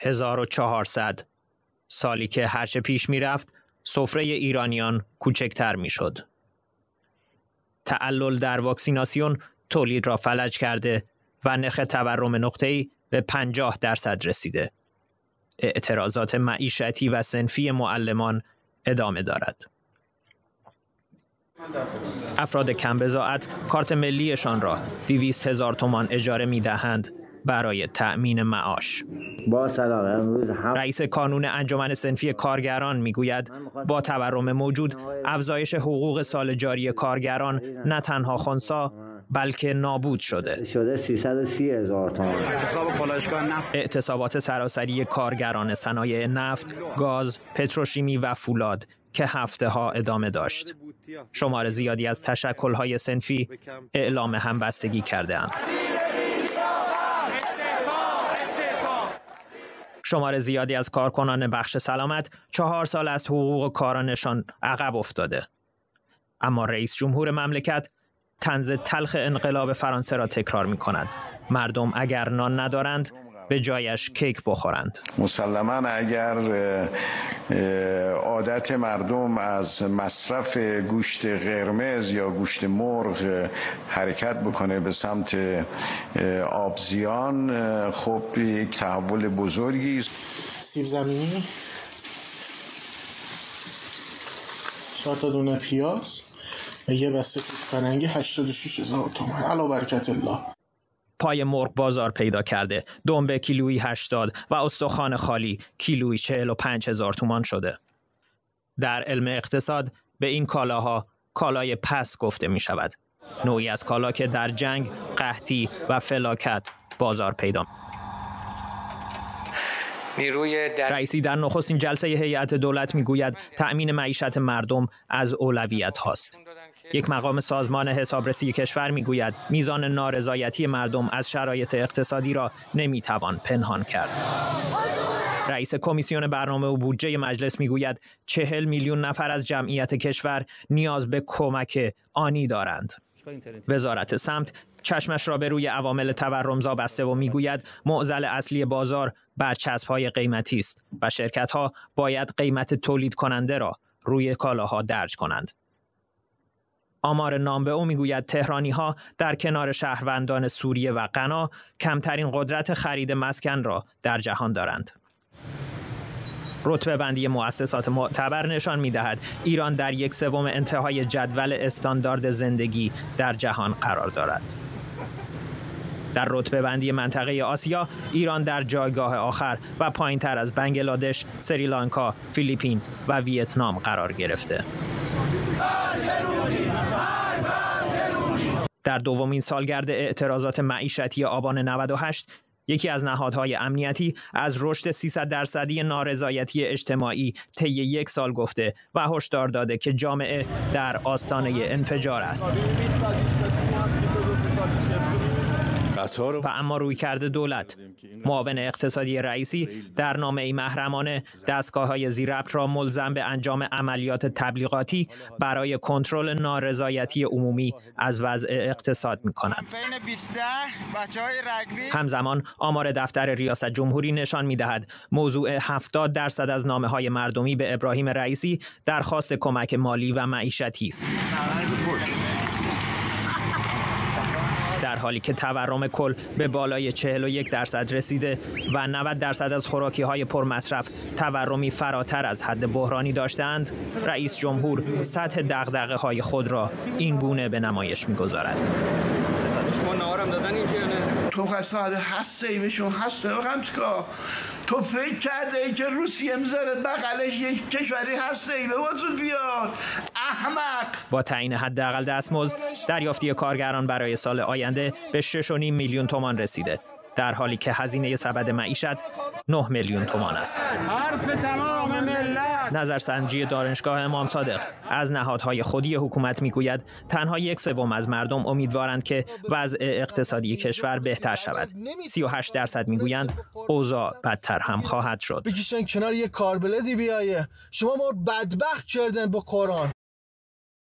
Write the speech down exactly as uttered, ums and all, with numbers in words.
هزار و چهارصد، سالی که هرچه پیش می رفت سفره ایرانیان کوچکتر می شد. تعلل در واکسیناسیون تولید را فلج کرده و نرخ تورم نقطه‌ای به پنجاه درصد رسیده. اعتراضات معیشتی و صنفی معلمان ادامه دارد. افراد کم بضاعت کارت ملیشان را دویست هزار تومان اجاره می دهند برای تأمین معاش. با سلام. امروز هم... رئیس کانون انجمن صنفی کارگران میگوید با تورم موجود افزایش حقوق سال جاری کارگران نه تنها خنثی بلکه نابود شده. شده سیصد و سی هزار تومان. اعتصابات سراسری کارگران صنایع نفت، گاز، پتروشیمی و فولاد که هفته ها ادامه داشت. شمار زیادی از تشکل‌های صنفی اعلام همبستگی کرده‌اند. شمار زیادی از کارکنان بخش سلامت چهار سال از حقوق کارانشان عقب افتاده. اما رئیس جمهور مملکت طنز تلخ انقلاب فرانسه را تکرار می کند. مردم اگر نان ندارند به جایش کیک بخورند. مسلماً اگر عادت مردم از مصرف گوشت قرمز یا گوشت مرغ حرکت بکنه به سمت آبزیان، خب یک تحول بزرگی است. سیب زمینی، چهار تا دونه پیاز و یه بسته کوک فرنگی هشتاد و شش هزار تومان. علی برکت الله. پای مرغ بازار پیدا کرده. دنبه کیلویی هشتاد و استخوان خالی کیلویی چهل و پنج هزار تومان شده. در علم اقتصاد به این کالاها کالای پس گفته می شود. نوعی از کالا که در جنگ، قحطی و فلاکت بازار پیدا. نیروی در... رئیسی در نخستین جلسه هیئت دولت می گوید تأمین معیشت مردم از اولویت هاست. یک مقام سازمان حسابرسی کشور می گوید میزان نارضایتی مردم از شرایط اقتصادی را نمی توان پنهان کرد. رئیس کمیسیون برنامه و بودجه مجلس می گوید چهل میلیون نفر از جمعیت کشور نیاز به کمک آنی دارند. وزارت سمت چشمش را به روی عوامل تورمزا بسته و می گوید معضل اصلی بازار برچسب‌های قیمتی است و شرکت‌ها باید قیمت تولید کننده را روی کالاها درج کنند. آمار نامه او میگوید تهرانی‌ها در کنار شهروندان سوریه و غنا کمترین قدرت خرید مسکن را در جهان دارند. رتبه بندی مؤسسات معتبر نشان می‌دهد ایران در یک سوم انتهای جدول استاندارد زندگی در جهان قرار دارد. در رتبه بندی منطقه آسیا ایران در جایگاه آخر و پایین‌تر از بنگلادش، سریلانکا، فیلیپین و ویتنام قرار گرفته. در دومین سالگرد اعتراضات معیشتی آبان نود و هشت، یکی از نهادهای امنیتی از رشد سیصد درصدی نارضایتی اجتماعی طی یک سال گفته و هشدار داده که جامعه در آستانه انفجار است. و اما رویکرد دولت، معاون اقتصادی رئیسی در نامه‌ای محرمانه دستگاه‌های ذی‌ربط را ملزم به انجام عملیات تبلیغاتی برای کنترل نارضایتی عمومی از وضع اقتصاد می‌کند. همزمان آمار دفتر ریاست جمهوری نشان می‌دهد موضوع هفتاد درصد از نامه‌های مردمی به ابراهیم رئیسی درخواست کمک مالی و معیشتی است. در حالی که تورم کل به بالای چهل و یک درصد رسیده و نود درصد از خوراکی‌های پرمصرف تورمی فراتر از حد بحرانی داشتند، رئیس جمهور سطح دغدغه‌های خود را این گونه به نمایش می‌گذارد. تو قصد هست ایمشون هست رقم چکا تو فکر کرده ای که روسیه میذاره بغلش یک کشوری هست ایمه واسود بیاد احمق. با تعیین حداقل دستمزد دریافتی کارگران برای سال آینده به شش و نیم میلیون تومان رسیده، در حالی که هزینه سبد معیشت نه میلیون تومان است. حرف تمام ملت. نظرسنجی دانشگاه امام صادق از نهادهای خودی حکومت میگوید تنها یک سوم از مردم امیدوارند که وضع اقتصادی کشور بهتر شود. سی و هشت درصد میگویند اوضاع بدتر هم خواهد شد. بکشن کنار یه کاربلدی بیایه. شما ما بدبخت کردن با قرآن.